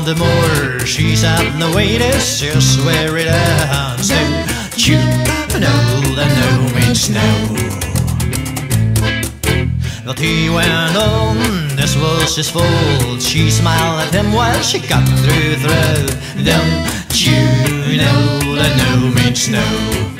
the moor, she sat in the waiters, just where it ends. No, chew, no, the no means no. But he went on, this was his fault. She smiled at him while she got through. Don't you know that no means no?